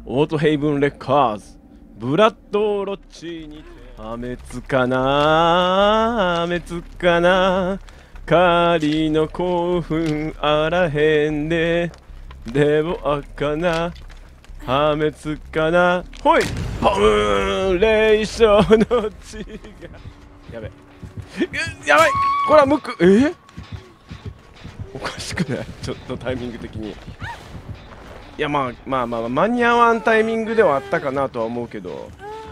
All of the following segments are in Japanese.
オートヘイブンレッカーズブラッドロッチにて破滅かな破滅かな狩りの興奮あらへんででもあかな破滅かなほいポーンレーションの血がやべやばいこれはムクおかしくないちょっとタイミング的にいやまあ間に合わんタイミングではあったかなとは思うけど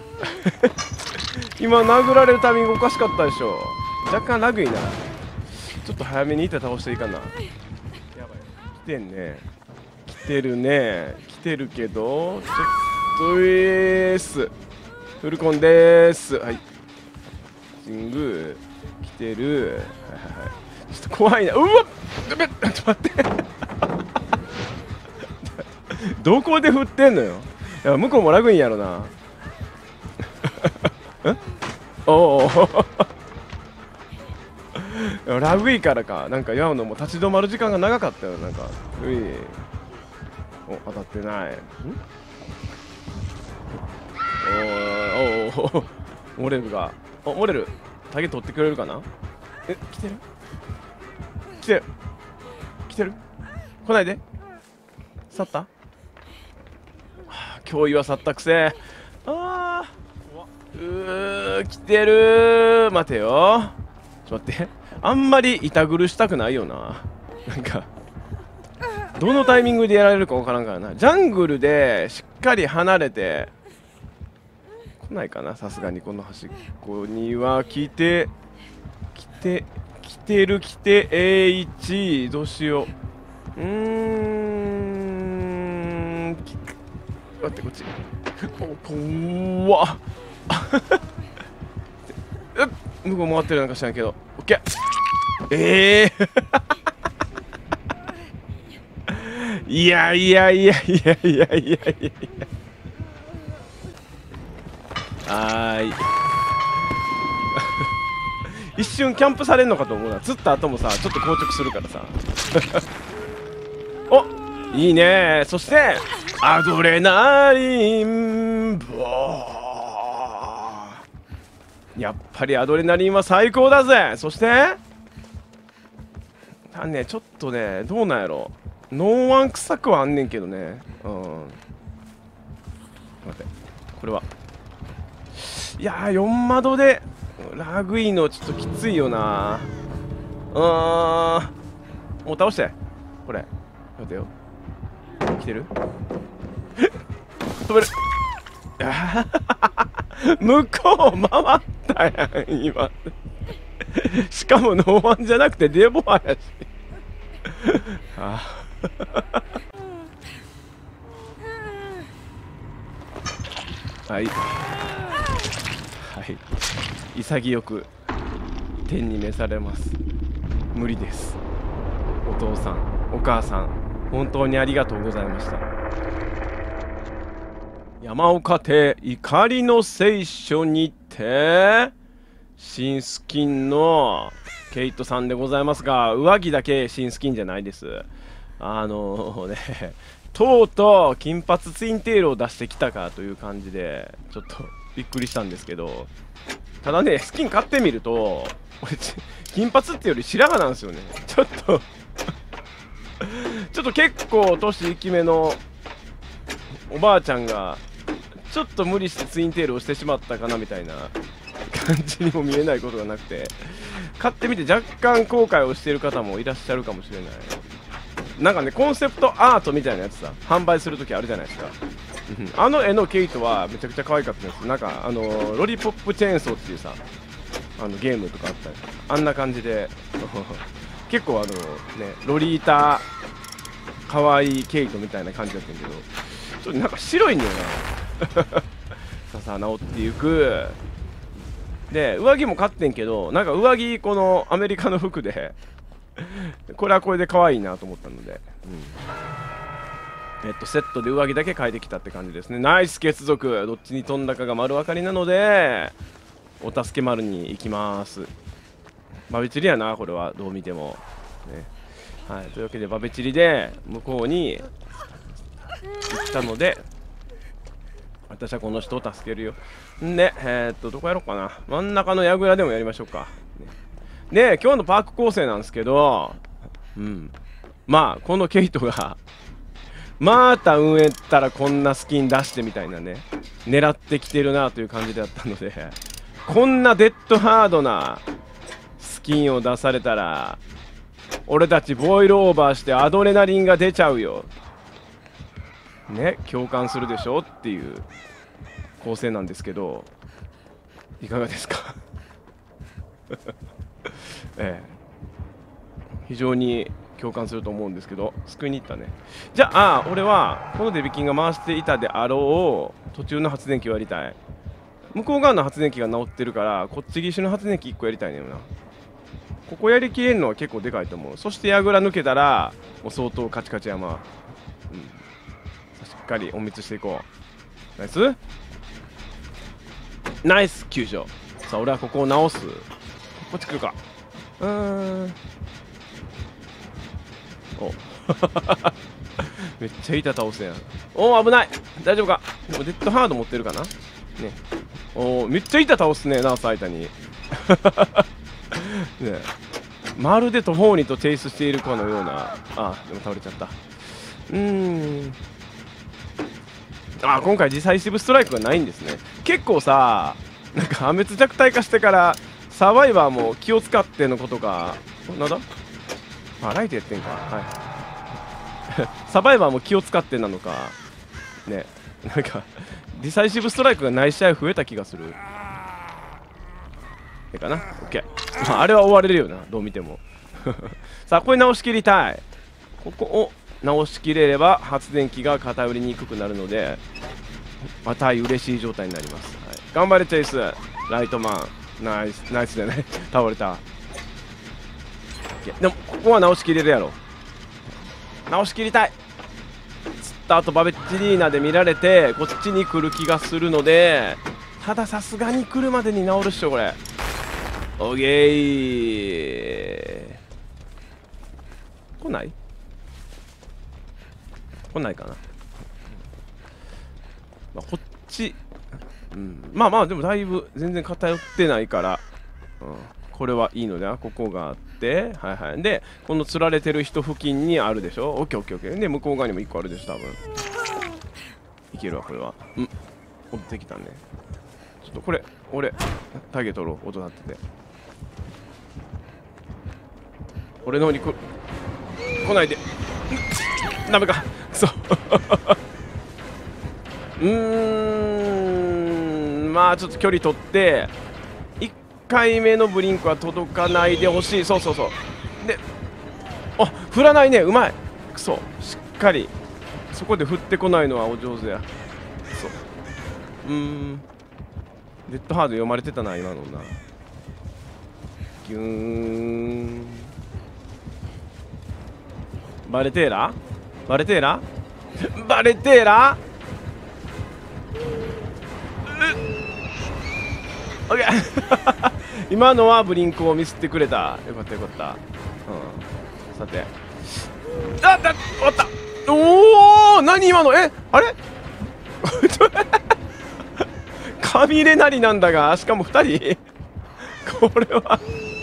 今殴られるタイミングおかしかったでしょ若干ラグいなちょっと早めにいって倒していいかなやばい来てんね来てるね来てるけどちょっとフルコンでーすはいシング来てるはいちょっと怖いなうわっちょっと待ってどこで振ってんのよいや向こうもラグいんやろなおおラグいからかなんかヤオのも立ち止まる時間が長かったよなんかお当たってないおモレルがモレルタゲ取ってくれるかな来てる来てる来てる来ないで去った脅威は去ったくせ来てる待てよちょっと待ってあんまり痛苦したくないよななんかどのタイミングでやられるかわからんからなジャングルでしっかり離れて来ないかなさすがにこの端っこには来てH どうしよう待ってこっち怖っ向こう回ってるなんか知らんけどオッケーいや一瞬キャンプされんのかと思うな釣った後もさちょっと硬直するからさおいいねそしてアドレナリンボーやっぱりアドレナリンは最高だぜそしてねちょっとねどうなんやろノーワン臭くはあんねんけどね待ってこれはいやー4窓でラグいのちょっときついよなもう倒してこれ待てよ来てる飛べる向こう回ったやん今しかもノーワンじゃなくてデボアやしはい潔く天に召されます無理ですお父さんお母さん本当にありがとうございました山岡邸怒りの聖書にて新スキンのケイトさんでございますが上着だけ新スキンじゃないですとうとう金髪ツインテールを出してきたかという感じでちょっとびっくりしたんですけどただねスキン買ってみると俺金髪っていうより白髪なんですよねちょっと結構年いきめのおばあちゃんがちょっと無理してツインテールをしてしまったかなみたいな感じにも見えないことがなくて買ってみて若干後悔をしている方もいらっしゃるかもしれないなんかねコンセプトアートみたいなやつさ販売するときあるじゃないですかあの絵のケイトはめちゃくちゃ可愛かったんですなんかロリポップチェーンソーっていうさゲームとかあったりあんな感じで結構ロリータ可愛いケイトみたいな感じだったんだけどちょっとなんか白いんだよなささ治っていくで上着も買ってんけどなんか上着このアメリカの服でこれはこれで可愛いなと思ったので、セットで上着だけ変えてきたって感じですねナイス血族どっちに飛んだかが丸分かりなのでお助け丸に行きますバベチリやなこれはどう見ても、ねはい、というわけでバベチリで向こうに行ったので私はこの人を助けるよ。んで、どこやろうかな。真ん中の櫓でもやりましょうか。で、今日のパーク構成なんですけど、まあ、このケイトが、また運営ったらこんなスキン出してみたいなね、狙ってきてるなという感じだったので、こんなデッドハードなスキンを出されたら、俺たちボイルオーバーしてアドレナリンが出ちゃうよ。ね、共感するでしょっていう構成なんですけど、いかがですか？非常に共感すると思うんですけど、救いに行ったね。じゃあ、俺はこのデビキンが回していたであろう途中の発電機をやりたい。向こう側の発電機が直ってるから、こっち岸の発電機1個やりたいねんな。ここやりきれるのは結構でかいと思う。そして櫓抜けたらもう相当カチカチ山、しっかり隠密していこう。ナイスナイス救助。さあ俺はここを直す。こっち来るか。おめっちゃ板倒すやん。おお危ない。大丈夫か。でもデッドハード持ってるかなね。おおめっちゃ板倒すね。ナース間にね、まるで途方にとチェイスしているかのような。でも倒れちゃった。今回ディサイシブストライクがないんですね。結構さ、なんか破滅弱体化してからサバイバーも気を使ってのことが、なんだライトやってんか。サバイバーも気を使ってなのかね。なんかディサイシブストライクがない試合増えた気がする。かな。オッケー。あれは終われるよな、どう見ても。さあこれ直しきりたい。ここを直しきれれば発電機が偏りにくくなるので、また嬉しい状態になります。頑張れチェイス。ライトマンナイスナイスでね。倒れた。でもここは直しきれるやろ。直しきりたい。釣った後バベッチリーナで見られてこっちに来る気がするので、たださすがに来るまでに直るっしょこれ。オーケー。来ない来ないかな。こっち、まあでもだいぶ全然偏ってないから、これはいいのでは。ここがあって、でこの釣られてる人付近にあるでしょ。オッケーオッケーオッケー。で向こう側にも1個あるでしょ多分。いけるわこれは。追ってきたね。ちょっとこれ俺ターゲット取ろう。音鳴ってて俺の方に来ないで。ダメか。そうまあちょっと距離取って1回目のブリンクは届かないでほしい。そうで、振らないね。うまい。くそ、しっかりそこで振ってこないのはお上手や。そうデッドハード読まれてたな今のな。ギューン。バレテーラバレテーラバレテーラオッケー今のはブリンクをミスってくれた。よかったよかった。さて終わった。おお何今の。あれカミレナリなんだが、しかも2人これは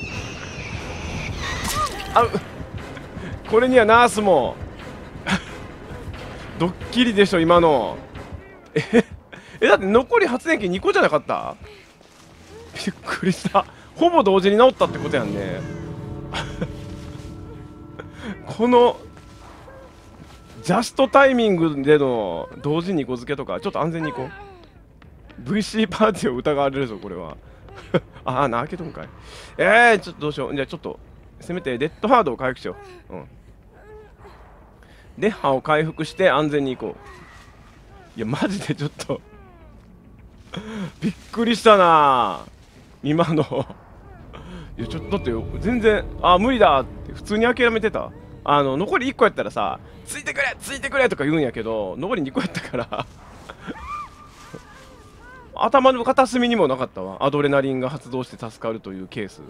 これにはナースもドッキリでしょ今の。だって残り発電機2個じゃなかった？びっくりした。ほぼ同時に治ったってことやんね。このジャストタイミングでの同時2個付けとかちょっと安全にいこう。 VC パーティーを疑われるぞこれは。開けとんかい。ちょっとどうしよう。じゃあちょっとせめてデッドハードを回復しよう。デッハを回復して安全に行こう。いやマジでちょっとびっくりしたな今の。いやちょっとだって全然無理だって普通に諦めてた。残り1個やったらさついてくれついてくれとか言うんやけど、残り2個やったから頭の片隅にもなかったわ。アドレナリンが発動して助かるというケース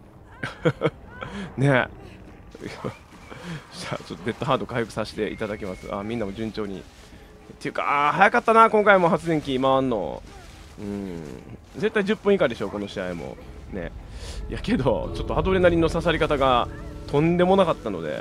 ねえじゃあちょっとデッドハード回復させていただきます。みんなも順調にっていうか、早かったな、今回も発電機回んの。絶対10分以下でしょ、この試合も。ね。いやけど、ちょっとアドレナリンの刺さり方がとんでもなかったので、ね、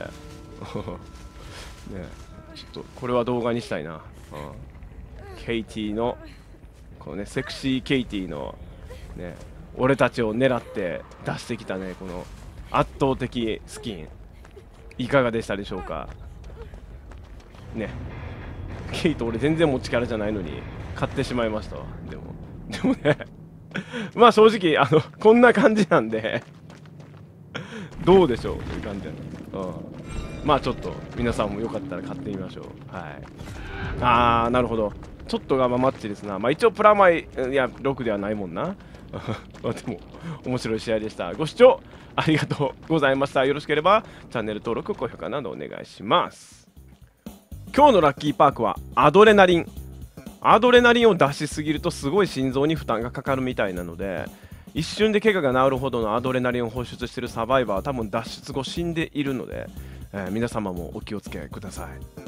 ちょっとこれは動画にしたいな。ケイティの、このね、セクシーケイティの、ね、俺たちを狙って出してきたね、この圧倒的スキン、いかがでしたでしょうか。ね。ケイト、俺全然持ちキャラじゃないのに買ってしまいましたわ。でもねまあ正直こんな感じなんでどうでしょうという感じなんで、まあちょっと皆さんもよかったら買ってみましょう。はい。なるほど。ちょっとガママッチですな。まあ一応プラマイ、いや6ではないもんなまあでも面白い試合でした。ご視聴ありがとうございました。よろしければチャンネル登録、高評価などお願いします。今日のラッキーパークはアドレナリン。アドレナリンを出しすぎるとすごい心臓に負担がかかるみたいなので、一瞬で怪我が治るほどのアドレナリンを放出しているサバイバーは多分脱出後死んでいるので、皆様もお気をつけください。